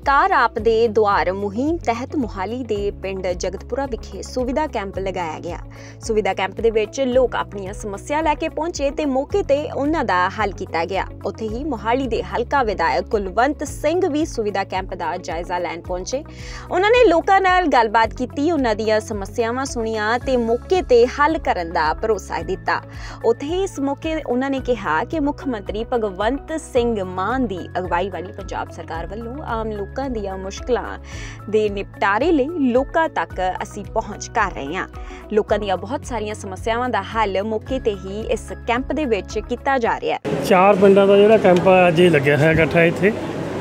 सरकार आप दे द्वार मुहिम तहत मोहाली दे पिंड जगतपुरा विखे सुविधा कैंप लगाया गया। सुविधा कैंप दे विच लोग अपनी समस्या लैके पहुंचे ते मौके ते उन्हां दा हल किया गया। उत्थे ही मोहाली दे हलका विधायक कुलवंत सिंह भी सुविधा कैंप दा जायजा लैण पहुंचे। उन्हां ने लोकां नाल गलबात कीती, उन्हां दीयां समस्यावां सुणीआं ते मौके ते हल करन दा भरोसा दिता। उत्थे ही इस मौके उन्हां ने कहा कि मुख मंत्री भगवंत सिंह मान दी अगवाई वाली पंजाब सरकार ਵੱਲੋਂ आम लोगों ਦੀਆਂ ਮੁਸ਼ਕਲਾਂ ਦੇ ਨਿਪਟਾਰੇ ਲਈ ਲੋਕਾਂ ਤੱਕ ਅਸੀਂ ਪਹੁੰਚ ਕਰ ਰਹੇ ਹਾਂ। ਲੋਕਾਂ ਦੀਆਂ ਬਹੁਤ ਸਾਰੀਆਂ ਸਮੱਸਿਆਵਾਂ ਦਾ ਹੱਲ ਮੌਕੇ ਤੇ ਹੀ ਇਸ ਕੈਂਪ ਦੇ ਵਿੱਚ ਕੀਤਾ ਜਾ ਰਿਹਾ ਹੈ। 4 ਪਿੰਡਾਂ ਦਾ ਜਿਹੜਾ ਕੈਂਪ ਅੱਜ ਹੀ ਲੱਗਿਆ ਹੈ ਇਕੱਠਾ ਇੱਥੇ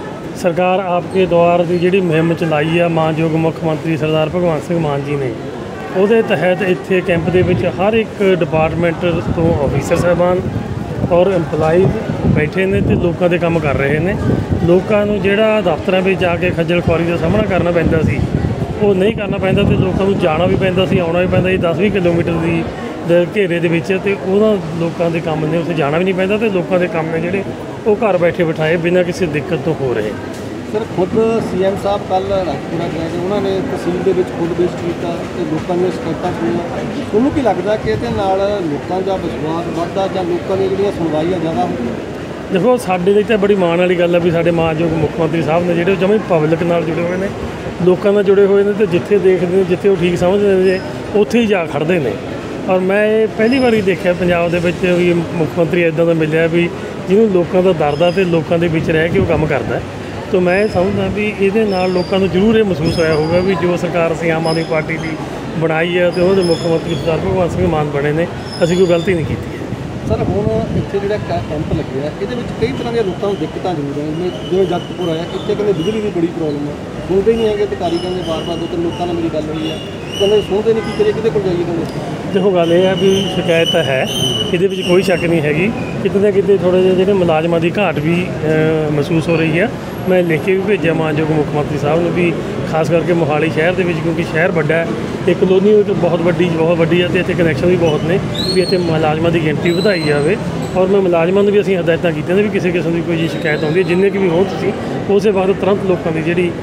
ਸਰਕਾਰ ਆਪਕੇ ਦੁਆਰ ਦੀ ਜਿਹੜੀ ਮੁਹਿੰਮ ਚਲਾਈ ਆ ਮਾਨਯੋਗ ਮੁੱਖ ਮੰਤਰੀ ਸਰਦਾਰ ਭਗਵੰਤ ਸਿੰਘ ਮਾਨ ਜੀ ਨੇ, ਉਹਦੇ ਤਹਿਤ ਇੱਥੇ ਕੈਂਪ ਦੇ ਵਿੱਚ ਹਰ ਇੱਕ ਡਿਪਾਰਟਮੈਂਟ ਤੋਂ ਆਫੀਸਰ ਸਾਹਿਬਾਨ और एम्पलाइज बैठे ने तो लोगों के काम कर रहे हैं। लोगों को जोड़ा दफ्तर में जाके खज्जल खुआरी का सामना करना पैंदा सी, वो नहीं करना पैंदा तो लोगों को जाना भी पैंदा सी, आना भी पैंदा सी 10-20 किलोमीटर की घेरे के लोगों के काम ने उत्थे जाना भी नहीं पैंदा तो लोगों के काम ने जोड़े वो घर बैठे बिठाए बिना किसी दिक्कत तो हो रहे। सर खुद CM साहब कल राजपुरा गए थे, उन्होंने तहसील के खुद विजिट किया तो लोगों ने शिकायत सुनिया। तुहानूं की लगता कि ये लोगों का विश्वास बढ़ता या लोगों की जो सुनवाई ज़्यादा होगी? देखो साडे लिए तो बड़ी माण वाली गल है भी साडे मानयोग मुख्य मंत्री साहब ने जो जमें पब्लिक नाल जुड़े हुए हैं, लोगों नाल जुड़े हुए हैं तो जिथे देखते हैं जिथे वो ठीक समझते हैं उत्थे ही जा खड़ते हैं। और मैं पहली बार ही देखा पंजाब के भी मुख्यमंत्री इदां दा मिलिया भी जिन्होंने लोगों का दर्द है तो लोगों के बीच रह के वो काम करता है। तो मैं समझदा भी ये लोगों को जरूर ये महसूस होया होगा भी जो सरकार असीं आम आदमी पार्टी की बनाई है तो उन्होंने मुख्य मंत्री सरदार भगवंत सिंह मान बने ने, असीं कोई गलती नहीं की है। सर हुण इत्थे जिहड़ा कैंप लग्या है इहदे विच कई तरह दी लोगों को दिक्कतां जरूर है, जिवें जगतपुर है इत्थे कहंदे बिजली की बड़ी प्रॉब्लम है, सुनते नहीं है अधिकारी कहंदे बार-बार 2-3 लोगों नाल मेरी गल हुई है कहंदे सुनते नहीं, की करिए किहदे कोल जाइए कहंदे। देखो गल ये है भी शिकायत है ये कोई शक नहीं हैगी, कितने ना कितने थोड़े जो मुलाजमान की घाट भी महसूस हो रही है। मैं लिख के भी भेजा मानयोग मुख्य मंत्री साहब ने भी खास करके मोहाली शहर के क्योंकि शहर बड़ा है, एक कलोनी बहुत वड्डी है तो इतने कनैक्शन भी बहुत ने भी इतने मुलाजमान की गिनती वधाई जाए। और मैं मुलाजमान भी असीं हदायतां कीतियां ने भी किसी किस्म की कोई शिकायत आउंदी जिन्ने की भी हो तुसीं उस वक्त तुरंत लोगों की जिहड़ी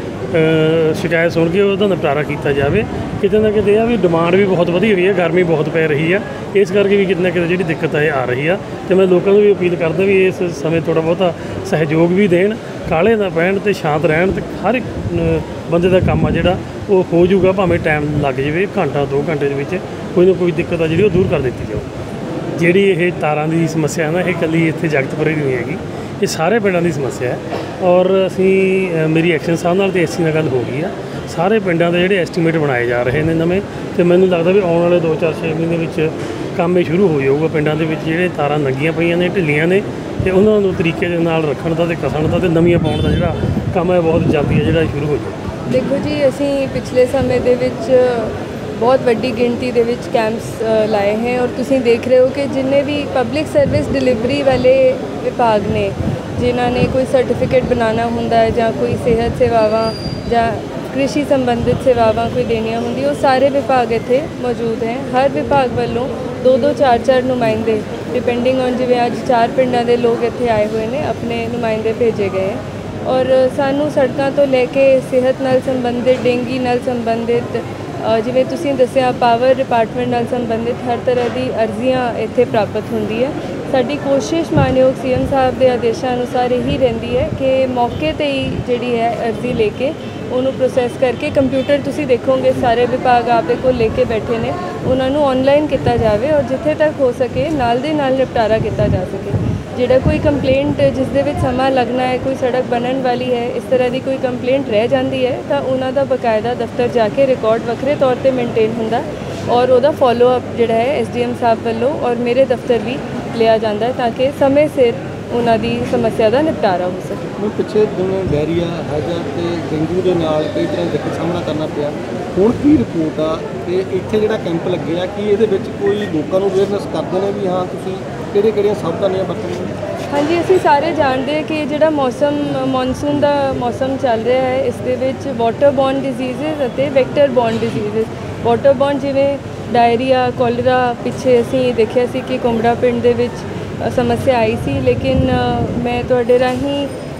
शिकायत सुन के उसका निपटारा किया जाए। कितने ना कितने भी डिमांड भी बहुत वधी हुई है, गर्मी बहुत पै रही है, इस करके भी कितने ना कितने जी दिक्कत आ रही है। तो मैं लोगों को भी अपील करदा भी इस समय थोड़ा बहुता सहयोग भी देन, काले ना पैण तो शांत रहन, तो हर एक बंदे का काम आ जिहड़ा वो हो जाऊगा, भावें टाइम लग जाए घंटा 2 घंटे के कोई ना कोई दिक्कत आ जी दूर कर दी जाओ। जिहड़ी ये तारां दी समस्या है ना ये कली इत्थे जगतपुरे नहीं हैगी, ये सारे पिंडां दी समस्या है। और असी मेरी एक्शन साहब नाल ते एससी नाल गल हो गई है, सारे पिंडां दे जिहड़े एस्टीमेट बनाए जा रहे हैं नवें, तो मैनूं लगदा भी आउण वाले 2-4-6 महीने विच काम शुरू हो जाऊगा। पिंडां दे विच जिहड़े तारां नंगीਆਂ पईआं ने ढिल्लियां ने तो उन्होंने तरीके दे नाल रखण दा ते कसण दा ते नवीं पाउण दा जिहड़ा काम है बहुत जल्दी है जिहड़ा शुरू हो जाए। देखो जी असी पिछले समय दे विच बहुत वड्डी गिनती दे विच कैंप्स लाए हैं और तुसीं देख रहे हो कि जिन्ने भी पब्लिक सर्विस डिलीवरी वाले विभाग ने जिन्हां ने कोई सर्टिफिकेट बनाना हुंदा है जां कोई सेहत सेवावां जां कृषि संबंधित सेवावां कोई देनियां हुंदी वो सारे विभाग इत्थे मौजूद हैं। हर विभाग वालों 2-2 4-4 नुमाइंदे डिपेंडिंग ऑन जिवें अज 4 पिंडां दे लोग इत्थे आए हुए ने अपने नुमाइंदे भेजे गए हैं। और सानू सड़कों तो लैके सेहत नाल संबंधित डेंगी नाल संबंधित जिवें तुसीं दस्सिया पावर डिपार्टमेंट नाल संबंधित हर तरह की अर्जियां इत्थे प्राप्त होंदी है। साडी कोशिश मानयोग CM साहब के आदेशों अनुसार यही रहिंदी है कि मौके ते ही जिहड़ी है अर्जी लेके उन्होंने प्रोसैस करके कंप्यूटर तुसी देखोगे सारे विभाग आपदे कोल लेके बैठे ने उन्होंने ऑनलाइन किया जाए और जिथे तक हो सके नाल दे नाल निपटारा किया जा सके। जिहड़ा कोई कंप्लेंट जिस दे विच समा लगना है, कोई सड़क बनन वाली है, इस तरह की कोई कंप्लेंट रह जाती है तो उन्हों का बकायदा दफ्तर जाके रिकॉर्ड वक्रे तौर पर मेनटेन होंदा और वह फॉलो अप जिहड़ा है SDM साहब वालों और मेरे दफ्तर भी लिया जाता है ताकि समय सिर उन्होंने समस्या का निपटारा हो सके। मैं पिछले दिन डायरिया हैजा तो डेंगू के नाल कई तरह दिक्कत सामना करना पिया, हुण की रिपोर्ट आ कि इत्थे जिहड़ा कैंप लगे आ कि इहदे विच कोई लोकां नूं अवेयरनैस करदे ने भी हाँ तुसीं किहड़ियां सावधानियां बरतणीआं? हाँ जी असीं सारे जानते हैं कि जिहड़ा मौसम मॉनसून का मौसम चल रहा है इस दे विच वाटर बॉर्न डिजीज़ और vector borne diseases water borne जिवें डायरिया कोलरा पिछे असीं देखिया सी कि कुंबड़ा पिंड दे विच समस्या आई सी, लेकिन मैं तुहाडे राहीं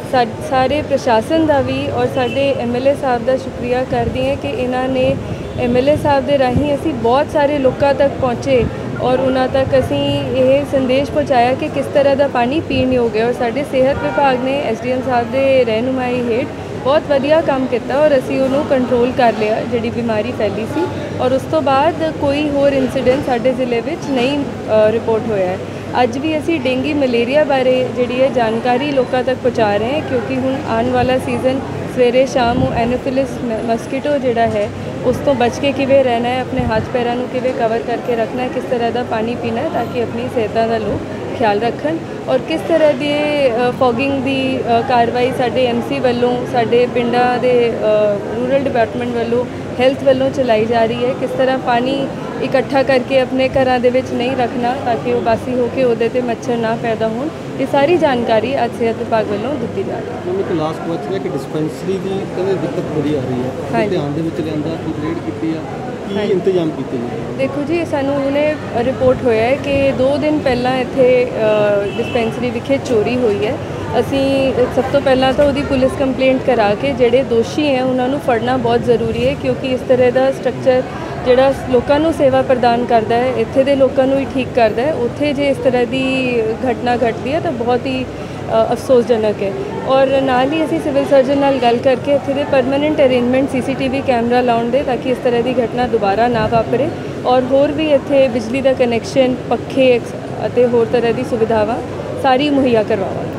ਸਾਰੇ ਪ੍ਰਸ਼ਾਸਨ ਦਾ ਵੀ ਔਰ ਸਾਡੇ MLA ਸਾਹਿਬ ਦਾ ਸ਼ੁਕਰੀਆ ਕਰਦੀ ਹਾਂ ਕਿ ਇਹਨਾਂ ਨੇ MLA ਸਾਹਿਬ ਦੇ ਰਾਹੀਂ ਅਸੀਂ ਬਹੁਤ ਸਾਰੇ ਲੋਕਾਂ ਤੱਕ ਪਹੁੰਚੇ ਔਰ ਉਹਨਾਂ ਤੱਕ ਅਸੀਂ ਇਹ ਸੰਦੇਸ਼ ਪਹੁੰਚਾਇਆ ਕਿ ਕਿਸ ਤਰ੍ਹਾਂ ਦਾ ਪਾਣੀ ਪੀਣ ਯੋਗ ਹੈ। ਔਰ ਸਾਡੇ ਸਿਹਤ ਵਿਭਾਗ ਨੇ SDM ਸਾਹਿਬ ਦੇ ਰਹਿਨੁਮਾਈ ਹੇਠ ਬਹੁਤ ਵਧੀਆ ਕੰਮ ਕੀਤਾ ਔਰ ਅਸੀਂ ਉਹਨੂੰ ਕੰਟਰੋਲ ਕਰ ਲਿਆ ਜਿਹੜੀ ਬਿਮਾਰੀ ਫੈਲੀ ਸੀ ਔਰ ਉਸ ਤੋਂ ਬਾਅਦ ਕੋਈ ਹੋਰ ਇਨਸੀਡੈਂਟ ਸਾਡੇ ਜ਼ਿਲ੍ਹੇ ਵਿੱਚ ਨਹੀਂ ਰਿਪੋਰਟ ਹੋਇਆ ਹੈ। ਅੱਜ ਵੀ ਅਸੀਂ ਡੇਂਗੀ ਮਲੇਰੀਆ ਬਾਰੇ ਜਿਹੜੀ ਹੈ ਜਾਣਕਾਰੀ ਲੋਕਾਂ ਤੱਕ ਪਹੁੰਚਾ ਰਹੇ ਹਾਂ ਕਿਉਂਕਿ ਹੁਣ ਆਉਣ ਵਾਲਾ ਸੀਜ਼ਨ ਸਵੇਰੇ ਸ਼ਾਮ ਉਹ ਐਨੋਫਿਲਿਸ ਮਸਕੀਟੋ ਜਿਹੜਾ ਹੈ ਉਸ ਤੋਂ ਬਚ ਕੇ ਕਿਵੇਂ ਰਹਿਣਾ ਹੈ, ਆਪਣੇ ਹੱਥ ਪੈਰਾਂ ਨੂੰ ਕਿਵੇਂ ਕਵਰ ਕਰਕੇ ਰੱਖਣਾ ਹੈ, ਕਿਸ ਤਰ੍ਹਾਂ ਦਾ ਪਾਣੀ ਪੀਣਾ ਹੈ ਤਾਂ ਕਿ ਆਪਣੀ ਸਿਹਤਾਂ ਦਾ ਲੋਕ ਖਿਆਲ ਰੱਖਣ ਔਰ ਕਿਸ ਤਰ੍ਹਾਂ ਦੀ ਫੋਗਿੰਗ ਦੀ ਕਾਰਵਾਈ ਸਾਡੇ MC ਵੱਲੋਂ ਸਾਡੇ ਪਿੰਡਾਂ ਦੇ ਰੂਰਲ ਡਿਪਾਰਟਮੈਂਟ ਵੱਲੋਂ ਹੈਲਥ ਵੱਲੋਂ ਚਲਾਈ ਜਾ ਰਹੀ ਹੈ। ਕਿਸ ਤਰ੍ਹਾਂ ਪਾਣੀ ਇਕੱਠਾ ਕਰਕੇ ਆਪਣੇ ਘਰਾਂ ਦੇ ਵਿੱਚ ਨਹੀਂ ਰੱਖਣਾ ਤਾਂ ਕਿ ਉਹ ਬਾਸੀ ਹੋ ਕੇ ਉਹਦੇ 'ਤੇ ਮੱਛਰ ਨਾ ਪੈਦਾ ਹੋਣ, ਇਹ ਸਾਰੀ ਜਾਣਕਾਰੀ ਅੱਜ ਸਿਹਤ ਵਿਭਾਗ ਵੱਲੋਂ ਦਿੱਤੀ ਜਾ ਰਹੀ ਹੈ। ਮੈਨੂੰ ਇੱਕ ਲਾਸਟ ਕੁਐਸਚਨ ਹੈ ਕਿ ਡਿਸਪੈਂਸਰੀ ਦੀ ਕਹਿੰਦੇ ਦਿੱਕਤ ਬੜੀ ਆ ਰਹੀ ਹੈ, ਧਿਆਨ ਦੇ ਵਿੱਚ ਲਿਆਂਦਾ, ਕੰਪਲੀਟ ਕੀਤੀ ਆ, ਕੀ ਇੰਤਜ਼ਾਮ ਕੀਤੇ ਨੇ? ਦੇਖੋ ਜੀ, ਸਾਨੂੰ ਹੁਣੇ ਰਿਪੋਰਟ ਹੋਇਆ ਹੈ ਕਿ 2 ਦਿਨ ਪਹਿਲਾਂ ਇੱਥੇ ਡਿਸਪੈਂਸਰੀ ਵਿਖੇ ਚੋਰੀ ਹੋਈ ਹੈ। ਅਸੀਂ ਸਭ ਤੋਂ ਪਹਿਲਾਂ ਤਾਂ ਉਹਦੀ ਪੁਲਿਸ ਕੰਪਲੇਂਟ ਕਰਾ ਕੇ ਜਿਹੜੇ ਦੋਸ਼ੀ ਹੈ ਉਹਨਾਂ ਨੂੰ ਫੜਨਾ ਬਹੁਤ ਜ਼ਰੂਰੀ ਹੈ ਕਿਉਂਕਿ ਇਸ ਤਰ੍ਹਾਂ ਦਾ ਸਟਰਕਚਰ ਜਿਹੜਾ ਲੋਕਾਂ ਨੂੰ ਸੇਵਾ ਪ੍ਰਦਾਨ ਕਰਦਾ ਹੈ, ਇੱਥੇ ਦੇ ਲੋਕਾਂ ਨੂੰ ਹੀ ਠੀਕ ਕਰਦਾ ਹੈ, ਉੱਥੇ ਜੇ ਇਸ ਤਰ੍ਹਾਂ ਦੀ ਘਟਨਾ ਘਟਦੀ ਹੈ ਤਾਂ ਬਹੁਤ ਹੀ ਅਫਸੋਸਜਨਕ ਹੈ। ਔਰ ਨਾਲ ਹੀ ਅਸੀਂ ਸਿਵਲ ਸਰਜਨ ਨਾਲ ਗੱਲ ਕਰਕੇ ਇੱਥੇ ਦੇ ਪਰਮਾਨੈਂਟ ਅਰੇਂਜਮੈਂਟ CCTV ਕੈਮਰਾ ਲਾਉਣ ਦੇ ਤਾਂ ਕਿ ਇਸ ਤਰ੍ਹਾਂ ਦੀ ਘਟਨਾ ਦੁਬਾਰਾ ਨਾ ਵਾਪਰੇ ਔਰ ਹੋਰ ਵੀ ਇੱਥੇ ਬਿਜਲੀ ਦਾ ਕਨੈਕਸ਼ਨ, ਪੱਖੇ ਅਤੇ ਹੋਰ ਤਰ੍ਹਾਂ ਦੀ ਸੁਵਿਧਾਵਾਂ ਸਾਰੀ ਮੁਹੱਈਆ ਕਰਵਾਵਾਂਗੇ।